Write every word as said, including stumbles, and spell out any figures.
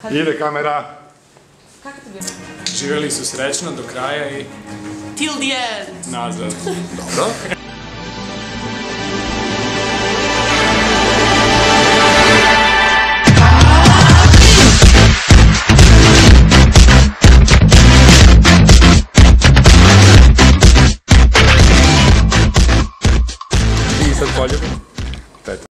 Ide kamera. Kako to bilo? Živjeli su srećno do kraja i Till the end. nazad. Dobro.